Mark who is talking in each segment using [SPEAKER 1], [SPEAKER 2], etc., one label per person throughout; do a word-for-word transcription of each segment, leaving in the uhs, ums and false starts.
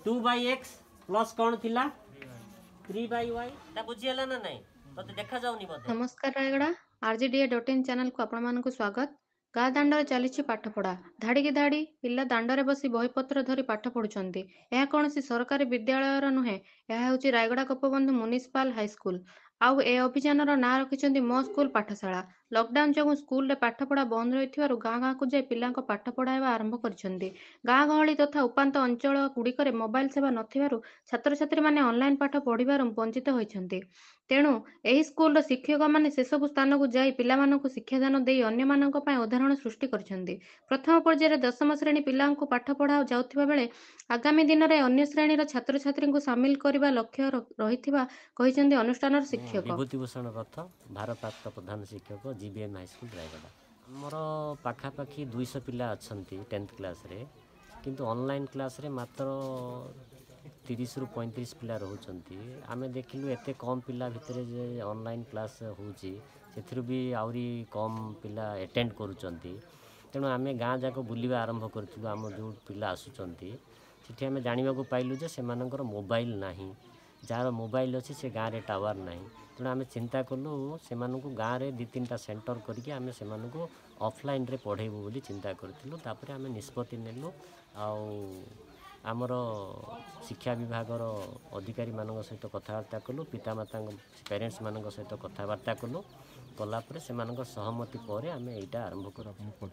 [SPEAKER 1] Two by x plus कौन थिला three by Y ता बुझियला ना नहीं तो देखा जाउनी बोधे।
[SPEAKER 2] नमस्कार Rayagada RGDA dot in channel को आपण मानक स्वागत। गाँ दाण्डर चली पाठपढ़ा धाड़ी की धाड़ी पिला दाण्डरे बसी बहीपत्र धरी पाठ पढ़ुंट। यह कौन सरकारी विद्यालय नुहे, यह हूँ रायगड़ा गोपबंधु म्युनिसिपाल हाईस्कल। आउ ए अभियान ना रखिंट मो स्कूल पाठशाला। लॉकडाउन जो स्कूल रे पाठपढ़ा बंद रही गाँ गाँ को जाई पिला पाठ पढ़ाइबा आरंभ कर गाँ गहली तथा उपात अंचल गुड़िक मोबाइल सेवा नथिबारु छात्र छात्री माने ऑनलाइन पाठ पढ़िबारु वंचित होइछन्ति। तेणु एही स्कूल शिक्षक मैंने से सब स्थान को जाई पिलामानंकु शिक्षादान देई अन्य मानक पय उदाहरण सृष्टि करछन्ति। प्रथम पर्यायर दशम श्रेणी पिलांकु पाठ पढ़ा जाउथिबा बेले आगामी दिन में अन्य श्रेणीर छात्र छात्री को सामिल करने लक्ष्य रही कहिसेंति अनुष्ठान शिक्षक
[SPEAKER 1] विभूतिभूषण रथ भारप्राप्त प्रधान शिक्षक जीबीएम हाईस्कल रायगड़ा। मोर पाखापाखि दुईश पिला अच्छी टेन्थ क्लास रे किंतु ऑनलाइन क्लास रे मात्र तीस रु पैंतीस पिला रोचंती। आमे देखिलु एते कम पिला भितरे जे ऑनलाइन क्लास होउची सेथिरु भी आउरी कम पिला अटेंड करूचंती। तेणु आमे गाँ जाक बुलिबा आरंभ करथिलु। आम जो पिला आसुचंती सेठी आमे जानिबा को पाइलु जे सेमानकर मोबाइल नाही, जार मोबाइल अच्छी से गाँव में टावर ना। तेणु आम चिंता कलु से गाँव में दी तीन टा सेंटर करके आम से ऑफलाइन रे पढ़ेबू बोली चिंता करूँ। तापर आम निष्पत्ति नेलु आमर शिक्षा विभागर अधिकारी मान सहित कथबार्ता कलु, पितामाता पेरेन्ट्स मान सहित कथबार्ता कलु। कलापर से सहमति पर आम यहाँ आरंभ कर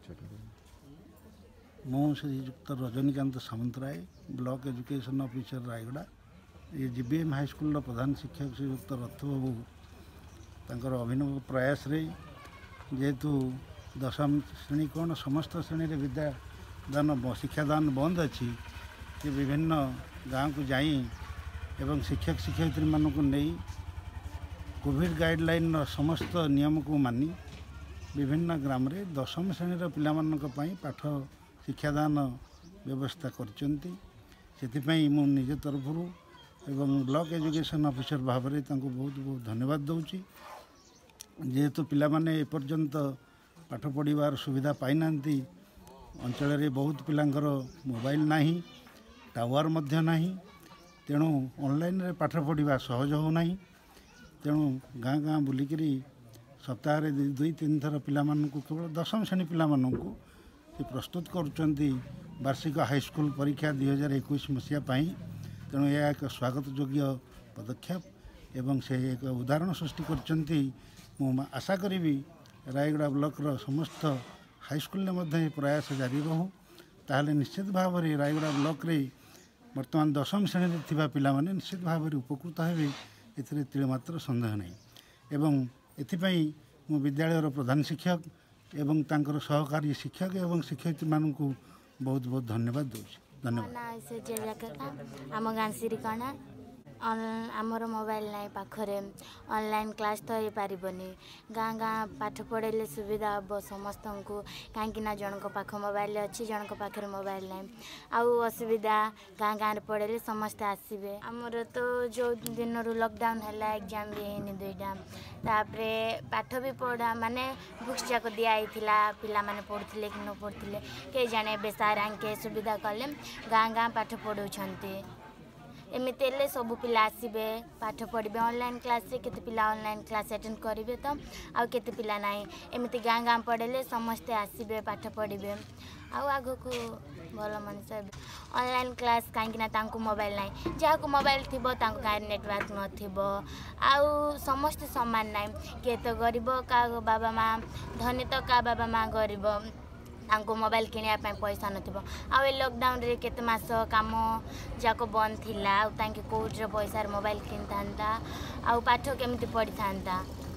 [SPEAKER 3] मो श्रीयुक्त Rajanikant Samantaray block education officer Rayagada. ये जीबीएम हाईस्कल प्रधान शिक्षक श्रीयुक्त रथ बाबू तांकर अभिनव प्रयास रे जेहेतु दशम श्रेणी कौन समस्त श्रेणी रे विद्यादान शिक्षादान बंद अच्छी ये विभिन्न गाँव को जाई एवं शिक्षक शिक्षयित्री मान को नहीं कोविड गाइडलाइन समस्त नियम को मानी विभिन्न ग्राम रे दशम श्रेणी पिला पाठ शिक्षादान व्यवस्था करचंती। सेथिपई मु निज तरफरु एवं ब्लॉक एजुकेशन ऑफिसर भाव में बहुत बहुत धन्यवाद दूची। जेहेतु पिला माने एपर्यंत पाठ पढ़ार सुविधा पाई नांती, अंचल रे बहुत पिलांकर मोबाइल नाही, टावर मध्य नाही, तेणु ऑनलाइन रे पाठ पढ़ा सहज हो नाही। तेणु गाँ गाँ बुलिकी सप्ताह दुई तीन थर पिला मानकु केवल दशम श्रेणी पिला मानकु से प्रस्तुत करुचंती वार्षिक हाईस्कल परीक्षा दुई हजार इक्कीस मसीहा पाई। तेणु यह एक स्वागत योग्य पदक्षेप एवं से एक उदाहरण सृष्टि करचंती। मु आशा करी रायगड़ा ब्लॉकर समस्त हाईस्कल में प्रयास जारी रहू ताहले निश्चित भाव में रायगड़ा ब्लॉक रे वर्तमान दशम श्रेणी थिबा पिला माने निश्चित भाव में उपकृत हेबे एथिरे तिळमात्र संदेह नहीं। एवं एथिपई मु विद्यालयर प्रधान शिक्षक एवं तांकर सहकारी शिक्षक एवं शिक्षयित्री मानकु बहुत बहुत धन्यवाद दूची। धन्यवाद।
[SPEAKER 4] आम गाँ सिरिकणा आमर मोबाइल ना पाखरे ऑनलाइन क्लास तो हो पारबनी। गाँ गाँ पाठ पढ़े सुविधा हम समस्त को कहीं जन पाख मोबाइल अच्छी जन पाखे मोबाइल ना आउ असुविधा गाँ गाँव पढ़े समस्ते आसबे। आमर तो जो दिन लॉकडाउन है एग्जाम भी है दुईटा तापर पाठ भी पढ़ा माने बुक्स जाक दिखाई पिला माने पढ़ुले कि न पढ़ुले कई जाने बेसार आंके सुविधा कले गाँ गाँ पाठ पढ़ाऊँच। एमती सब पिला आसबे पाठ पढ़े ऑनलाइन क्लास से केते पिला ऑनलाइन क्लास अटेंड करेंगे तो आउ केते पिला ना एमती गाँ गाँ पढ़े समस्ते आसबे पाठ पढ़े आग को भल मनीष ऑनलाइन क्लास कहीं मोबाइल ना जहाँ मोबाइल थी गाँव नेटवर्क नौ समस्ते सामान ना किए तो गरीब का बाबा माँ धनी तो का बाबा माँ गरीब तांको मोबाइल किनिया पैसा नथिबो। आ ए लॉकडाउन रे केते मास काम जाको बंद थिला तांके कोर्ट रे पैसा मोबाइल किन थांता आ पाठ केमिति पढ़ी थांता।